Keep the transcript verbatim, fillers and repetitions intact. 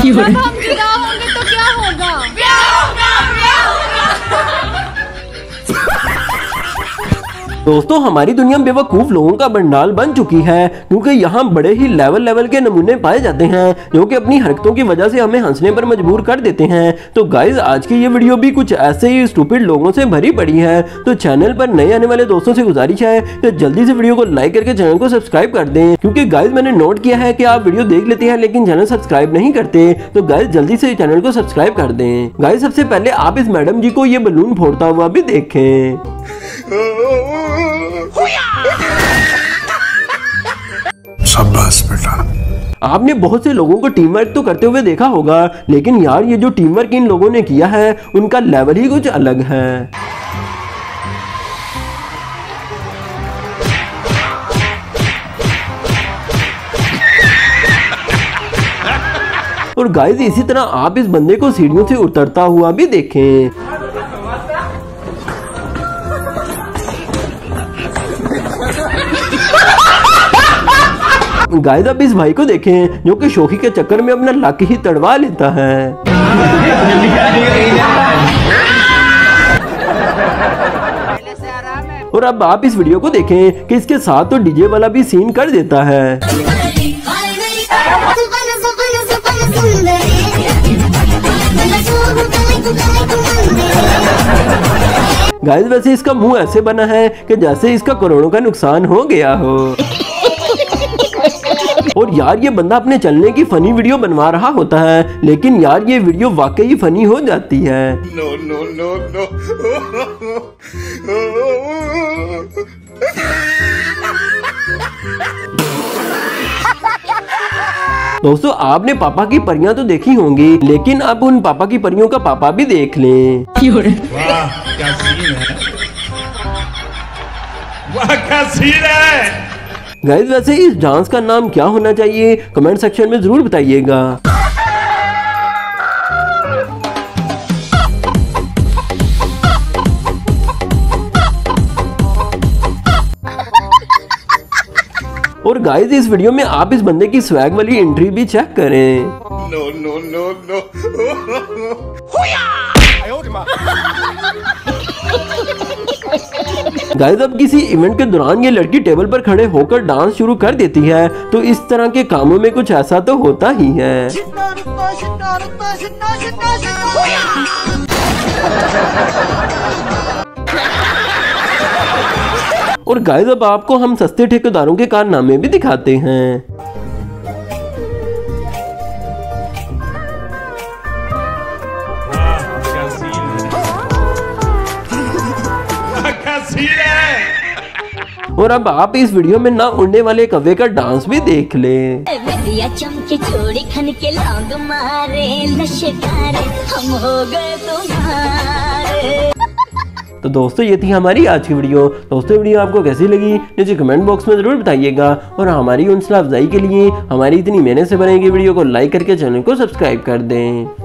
जब हम जुदा होंगे तो क्या होगा? क्या होगा? क्या होगा? दोस्तों हमारी दुनिया बेवकूफ लोगों का भंडार बन चुकी है, क्योंकि यहाँ बड़े ही लेवल लेवल के नमूने पाए जाते हैं जो कि अपनी हरकतों की वजह से हमें हंसने पर मजबूर कर देते हैं। तो गाइज आज की ये वीडियो भी कुछ ऐसे ही स्टूपिड लोगों से भरी पड़ी है। तो चैनल पर नए आने वाले दोस्तों से गुजारिश है कि जल्दी से वीडियो को लाइक करके चैनल को सब्सक्राइब कर दें, क्योंकि गाइज मैंने नोट किया है कि आप वीडियो देख लेते हैं लेकिन चैनल सब्सक्राइब नहीं करते। तो गाइज जल्दी से चैनल को सब्सक्राइब कर दें। गाइज सबसे पहले आप इस मैडम जी को ये बलून फोड़ता हुआ भी देखें। शाबाश बेटा। आपने बहुत से लोगों को टीम वर्क तो करते हुए देखा होगा, लेकिन यार ये जो टीम वर्क इन लोगों ने किया है उनका लेवल ही कुछ अलग है। और गाइस इसी तरह आप इस बंदे को सीढ़ियों से उतरता हुआ भी देखें। गाइस अब इस भाई को देखें जो कि शौकी के चक्कर में अपना लक ही तड़वा लेता है। और अब आप इस वीडियो को देखें कि इसके साथ तो डीजे वाला भी सीन कर देता है। गाइस वैसे इसका मुंह ऐसे बना है कि जैसे इसका करोड़ों का नुकसान हो गया हो। और यार ये बंदा अपने चलने की फनी वीडियो बनवा रहा होता है, लेकिन यार ये वीडियो वाकई फनी हो जाती है। No no no no. दोस्तों आपने पापा की परियां तो देखी होंगी, लेकिन अब उन पापा की परियों का पापा भी देख लें। वाह क्या सीन है, वाह क्या सीन है। गाइस वैसे इस डांस का नाम क्या होना चाहिए कमेंट सेक्शन में जरूर बताइएगा। और गाइस इस वीडियो में आप इस बंदे की स्वैग वाली एंट्री भी चेक करें। No no no no. Guys अब किसी इवेंट के दौरान ये लड़की टेबल पर खड़े होकर डांस शुरू कर देती है, तो इस तरह के कामों में कुछ ऐसा तो होता ही है। और गाइस अब आपको हम सस्ते ठेकेदारों के कारनामे भी दिखाते हैं। और अब आप इस वीडियो में ना उड़ने वाले कौवे का डांस भी देख लें। चमके छोड़ी खन के लौंग मारे नशेगारे हम हो गए तुम्हारे। तो दोस्तों ये थी हमारी आज की वीडियो। दोस्तों वीडियो आपको कैसी लगी नीचे कमेंट बॉक्स में जरूर बताइएगा, और हमारी हौसला अफजाई के लिए हमारी इतनी मेहनत से बनेगी वीडियो को लाइक करके चैनल को सब्सक्राइब कर दें।